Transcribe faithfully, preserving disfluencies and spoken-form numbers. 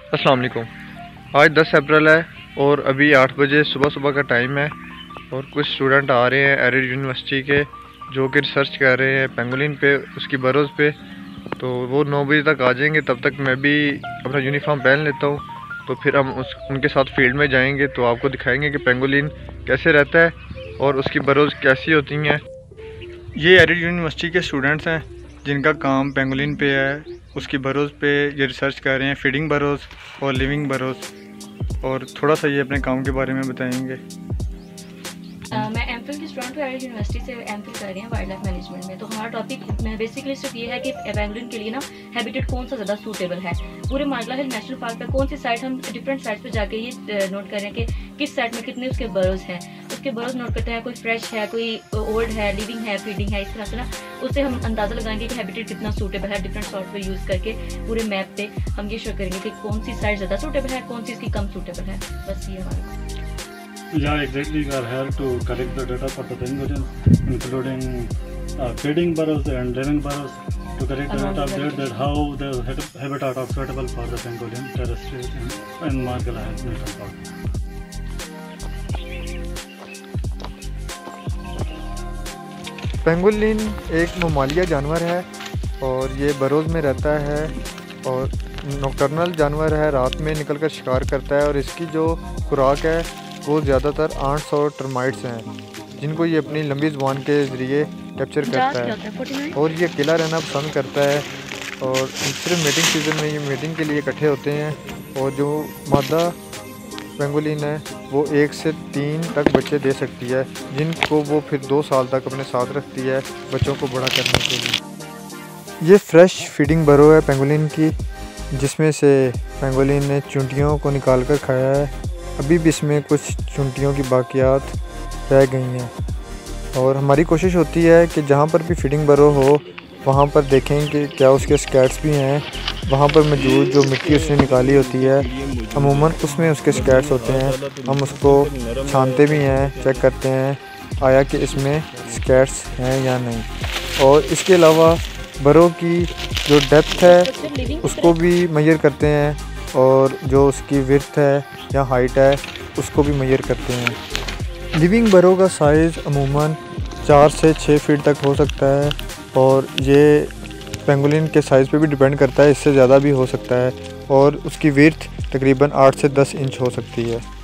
अस्सलाम वालेकुम। आज दस अप्रैल है और अभी आठ बजे सुबह सुबह का टाइम है और कुछ स्टूडेंट आ रहे हैं एरिड यूनिवर्सिटी के, जो कि रिसर्च कर रहे हैं पेंगोलिन पे, उसकी बरोज़ पे। तो वो नौ बजे तक आ जाएंगे, तब तक मैं भी अपना यूनिफॉर्म पहन लेता हूँ। तो फिर हम उस उनके साथ फील्ड में जाएंगे, तो आपको दिखाएंगे कि पेंगोलिन कैसे रहता है और उसकी बरोज़ कैसी होती हैं। ये एरिड यूनिवर्सिटी के स्टूडेंट्स हैं जिनका काम पेंगोलिन पे है, उसकी बरोज़ पे ये रिसर्च कर रहे हैं, फीडिंग बरोज़ और लिविंग बरोज़। और थोड़ा सा ये अपने काम के बारे में बताएंगे। Uh, मैं एम फिल की स्टूडेंट हूँ, एरिड यूनिवर्सिटी से एम फिल कर रही हैं वाइल्ड लाइफ मैनेजमेंट में। तो हमारा टॉपिक बेसिकली सिर्फ ये है कि पेंगुलिन के लिए ना हैबिटेट कौन सा ज़्यादा सूटेबल है। पूरे मार्गला हिल नेशनल पार्क पे कौन सी साइट, हम डिफरेंट साइट्स पे जाके ये नोट कर रहे हैं कि किस साइट में कितने उसके बरोज़ हैं। उसके बरोज़ नोट करते हैं, कोई फ्रेश है, कोई ओल्ड है, लिविंग है, फीडिंग है। इस तरह से ना उससे हम अंदाज़ा लगाएंगे कि हैबिटेट कितना सूटेबल है। डिफरेंट सॉफ्टवेयर यूज़ करके पूरे मैप पे हम ये शो करेंगे कि कौन सी साइट ज़्यादा सूटेबल है, कौन सी इसकी कम सूटेबल है। बस ये हमारा। Yeah, exactly. We are here to collect the data for the pangolin, including uh, feeding burrows and living burrows, to collect the data update that how the habitat are suitable for the pangolin terrestrial in, in Margala National Park. Pangolin एक mammalia जानवर है और ये बरोज़ में रहता है और nocturnal जानवर है, रात में निकलकर शिकार करता है। और इसकी जो खुराक है वो ज़्यादातर आठ सौ टर्माइट्स हैं, जिनको ये अपनी लंबी ज़ुबान के ज़रिए कैप्चर करता है। और ये अकेला रहना पसंद करता है और सिर्फ मीटिंग सीज़न में ये मीटिंग के लिए इकट्ठे होते हैं। और जो मादा पेंगोलिन है वो एक से तीन तक बच्चे दे सकती है, जिनको वो फिर दो साल तक अपने साथ रखती है बच्चों को बड़ा करने के लिए। ये फ्रेश फीडिंग बरो है पेंगोलिन की, जिसमें से पेंगोलिन ने चूंटियों को निकाल कर खाया है। अभी भी इसमें कुछ चूंटियों की बाकियात रह गई हैं और हमारी कोशिश होती है कि जहाँ पर भी फीडिंग बरो हो वहाँ पर देखें कि क्या उसके स्कैट्स भी हैं। वहाँ पर मौजूद जो मिट्टी उसने निकाली होती है अमूमन उसमें उसके स्कैट्स होते हैं। हम उसको छानते भी हैं, चेक करते हैं आया कि इसमें स्कैट्स हैं या नहीं। और इसके अलावा बरो की जो डेप्थ है उसको भी मेजर करते हैं और जो उसकी विड्थ है या हाइट है उसको भी मेजर करते हैं। लिविंग बरो का साइज़ अमूमन चार से छः फीट तक हो सकता है और ये पेंगोलिन के साइज़ पे भी डिपेंड करता है, इससे ज़्यादा भी हो सकता है। और उसकी विड्थ तकरीबन आठ से दस इंच हो सकती है।